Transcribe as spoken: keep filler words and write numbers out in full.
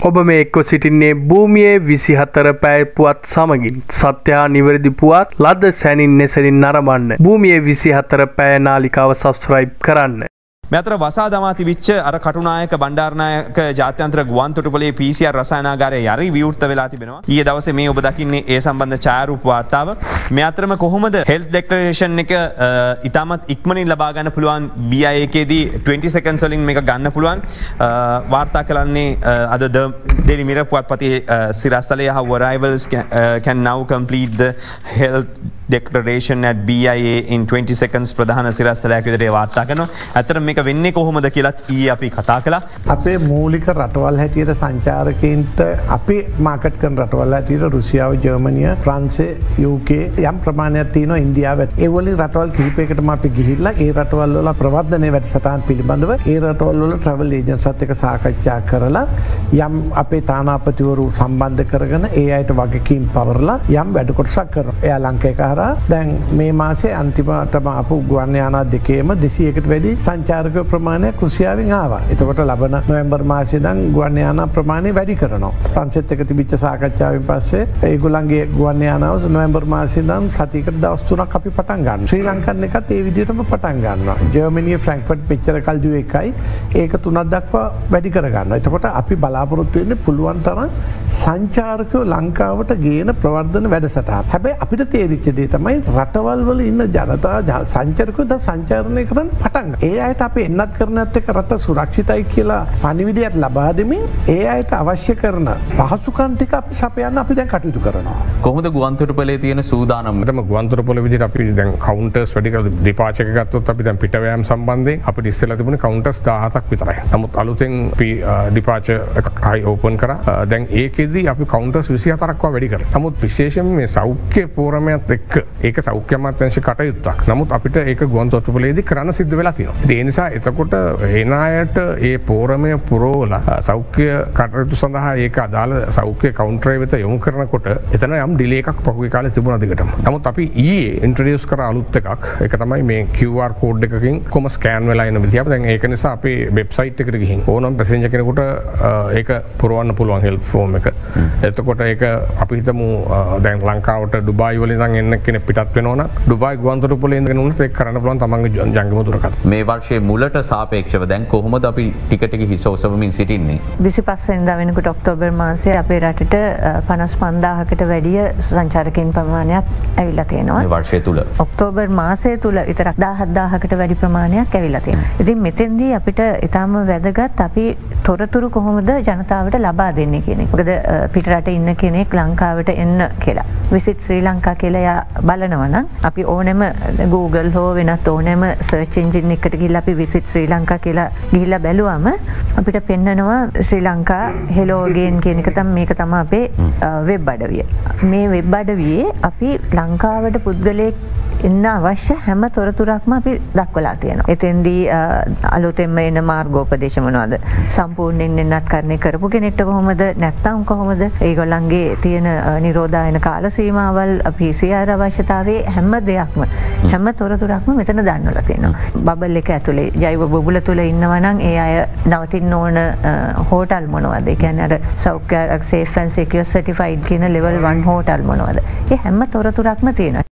ඔබ මේ එක්ව සිටින්නේ භූමියේ විසිහතර පැය පුවත් සමගින් සත්‍ය හා නිවැරදි පුවත් ලද සැනින් නැසෙනින් නරඹන්න භූමියේ විසිහතර පැය නාලිකාව සබ්ස්ක්‍රයිබ් කරන්න. මෙතර වසා දමා තිබිච්ච අර කටුනායක බණ්ඩාරනායක ජාත්‍යන්තර ගුවන් තොටුපළේ පී සී ආර් රසායනාගාරය යරි විවෘත වෙලා තිබෙනවා. ඊයේ දවසේ මේ ඔබ දකින්නේ ඒ සම්බන්ධ ඡායාරූප වාර්තාව. මේ අතරම කොහොමද හෙල්ත් ඩෙක්ලරේෂන් එක ඉතාමත් ඉක්මනින් ලබා ගන්න පුළුවන් බී ආයි එකේදී twenty seconds වලින් මේක ගන්න පුළුවන් වාර්තා කරන්නේ අද ද ඩේලි මිරර් පුවත්පතේ සිරස්තලයේ how arrivals can, uh, can now complete the health declaration at B I A in twenty seconds ප්‍රධාන සිරස්තලයක් විදිහට වාර්තා කරනවා. අතන මේක වෙන්නේ කොහොමද කියලාත් ඊයේ අපි කතා කළා. අපේ මූලික රටවල් හැටියට සංචාරකයන්ට අපි මාකට් කරන රටවල් හැටියට රුසියාව, ජර්මනිය, ප්‍රංශය, යූ කේ යම් ප්‍රමාණයක් තියෙනවා ඉන්දියාව. ඒ වලින් රටවල් කිහිපයකටම අපි ගිහිල්ලා ඒ රටවල් වල ප්‍රවර්ධනයේ වැඩසටහන් පිළිබඳව ඒ රටවල් වල ට්‍රැවල් ඒජන්ට්ස්ත් එක්ක සාකච්ඡා කරලා යම් අපේ තානාපතිවරු සම්බන්ධ කරගෙන ඒ අයට වගකීම් පවරලා යම් වැඩ කොටසක් කරනවා. එයා ලංකාවේ කරා දැන් මේ මාසේ අන්තිමටම ආපු ගුවන් යානා දෙකේම දෙසීයකට වැඩි සංචාරක ප්‍රමාණයක් රුසියාවෙන් ආවා. එතකොට ලබන නොවැම්බර් මාසයේ ඉඳන් ගුවන් යානා ප්‍රමාණය වැඩි කරනවා. ප්‍රංශෙත් එක්ක තිබිච්ච සාකච්ඡාවෙන් පස්සේ ඒගොල්ලන්ගේ ගුවන් යානාව නොවැම්බර් මාසයේ ඉඳන් සතියකට දවස් තුනක් අපි පටන් ගන්නවා. ශ්‍රී ලංකන් එකත් ඒ විදිහටම පටන් ගන්නවා. ජර්මනිය ෆ්‍රැන්ක්ෆර්ට් මෙච්චර කල් දුවේ එකයි ඒක තුනක් දක්වා වැඩි කර ගන්නවා. එතකොට අපි බලාපොරොත්තු වෙන්නේ පුළුවන් තරම් සංචාරකයෝ ලංකාවට ගේන ප්‍රවර්ධන වැඩසටහන්. හැබැයි අපිට තේරිච්ච දේ තමයි රටවල් වල ඉන්න ජනතා සංචාරකයෝ දැන් සංචාරණය කරන්න පටන් ගන්නවා. ඒ අයට අපි එන්නත් කරනත් එක්ක රට සුරක්ෂිතයි කියලා පණිවිඩයක් ලබා දෙමින් ඒ අයට අවශ්‍ය කරන පහසුකම් ටික අපි සපයන්න අපි දැන් කටයුතු කරනවා. කොහොමද ගුවන් තොටුපළේ තියෙන සූදානම? මම ගුවන් තොටුපළ විදිහට අපි දැන් කවුන්ටර්ස් වැඩි කරලා ඩිපාචර් එක ගත්තොත් අපි දැන් පිටවෑම් සම්බන්ධයෙන් අපිට ඉස්සෙල්ලා තිබුණේ කවුන්ටර්ස් දහහතක් විතරයි. නමුත් අලුතෙන් අපි ඩිපාචර් එකක් හයි ඕපන් කරා. දැන් ඒකෙදී අපි කවුන්ටර්ස් විසිහතරක් වැඩි කරා. නමුත් විශේෂයෙන්ම මේ සෞඛ්‍ය පෝරමයත් එක්ක ඒක සෞඛ්‍ය අමාත්‍යාංශ කටයුත්තක්. නමුත් අපිට ඒක ගුවන් තොටුපළේදී කරන්න සිද්ධ වෙලා තියෙනවා. ඒ නිසා එතකොට එන අයට ඒ පෝරමය පුරවලා සෞඛ්‍ය කටයුතු සඳහා ඒක අදාළ සෞඛ්‍ය කවුන්ටරය වෙත යොමු කරනකොට එතන යම් ඩිලේ එකක් පහුගිය කාලේ තිබුණා දිගටම. නමුත් අපි ඊයේ ඉන්ට්‍රොඩියුස් කරා අලුත් එකක්. ඒක තමයි මේ Q R කෝඩ් එකකින් කොහොම ස්කෑන් වෙලා එන විදිහ. දැන් ඒක නිසා අපේ වෙබ්සයිට් එකට ගිහින් ඕනම පැසෙන්ජර් කෙනෙකුට ඒක පුරවන්න පුළුවන් හෙල්ත් ෆෝම් එක. එතකොට ඒක අපි හිතමු දැන් ලංකාවට ඩුබායි වලින් ඉඳන් එන්න කෙනෙක් පිටත් වෙනවා නම් ඩුබායි ගුවන් තොටුපළේ ඉඳගෙන උනත් ඒක කරන්න පුළුවන් තමන්ගේ ජංගම දුරකථන. මේ වර්ෂයේ මුලට සාපේක්ෂව දැන් කොහොමද අපි ටික ටික හිස ඔසවමින් සිටින්නේ? විසිපහ වෙනිදා වෙනකොට ඔක්තෝබර් මාසයේ අපේ රටට පනස් පන්දාහකට වැඩිය සංචාරකයන් ප්‍රමාණයක් ඇවිල්ලා තියෙනවා. මේ වර්ෂය තුල ඔක්තෝබර් මාසය තුල විතරක් දහහදාහකට වැඩි ප්‍රමාණයක් ඇවිල්ලා තියෙනවා. ඉතින් මෙතෙන්දී අපිට ඊටාම වැදගත් අපි තොරතුරු කොහොමද ජනතාවට ලබා දෙන්නේ කියන එක. මොකද පිට රටේ ඉන්න කෙනෙක් ලංකාවට එන්න කියලා විසිට් ශ්‍රී ලංකා කියලා බලනවා නම් අපි ඕනෙම Google හෝ වෙනත් ඕනෙම සර්ච් එන්ජින් එකකට ගිහිල්ලා අපි විසිට් ශ්‍රී ලංකා කියලා ගිහිල්ලා බැලුවම අපිට පෙන්නනවා ශ්‍රී ලංකා හෙලෝ අගේන් කියන එක තමයි මේක තමයි අපේ වෙබ් අඩවිය. මේ වෙබ් අඩවියේ අපි ලංකාවට පුද්ගලයෙක් එන්න අවශ්‍ය හැම තොරතුරක්ම අපි දක්වලා තියෙනවා. එතෙන්දී අලුතෙන්ම එන මාර්ගෝපදේශ මොනවද? සම්පූර්ණයෙන් එන්නත් කරන්නේ කරපු කෙනෙක්ට කොහොමද? නැත්නම් කොහොමද? ඒගොල්ලන්ගේ තියෙන නිරෝධායන කාල සීමාවල් පී සී ආර් අවශ්‍යතාවයේ හැම දෙයක්ම හැම තොරතුරක්ම මෙතන දන්වලා තියෙනවා. බබල් එක ඇතුලේ ජෛව බුබුල තුල ඉන්නවා නම් ඒ අය නවතින්න ඕන හෝටල් මොනවද? ඒ කියන්නේ අර සෞඛ්‍ය සේෆ් ඇන්ඩ් සිකියුර් සර්ටිෆයිඩ් කියන ලෙවල් one හෝටල් මොනවද? ඒ හැම තොරතුරක්ම තියෙනවා.